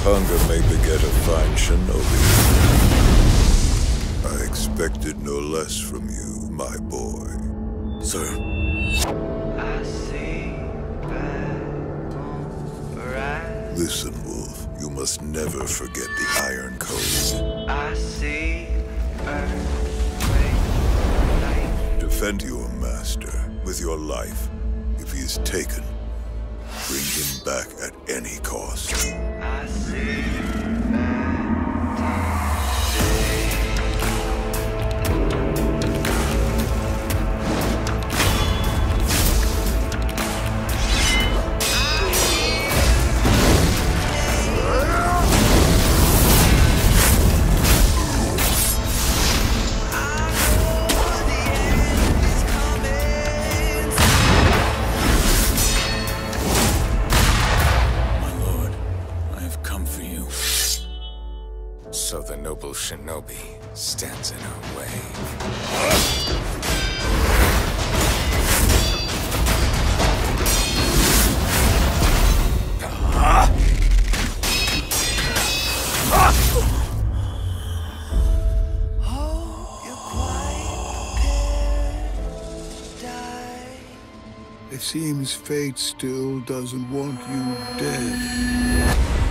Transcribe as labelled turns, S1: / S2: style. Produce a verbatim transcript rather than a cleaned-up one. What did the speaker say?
S1: hunger may beget a fine shinobi. I expected no less from you, my boy.
S2: Sir.
S3: I see red red.
S1: Listen, Wolf. You must never forget the Iron Code.
S3: I see earthquake light.
S1: Defend your master with your life. If he is taken, bring him back at any cost.
S3: I see
S2: So the noble shinobi stands in our way.
S4: It seems fate still doesn't want you dead.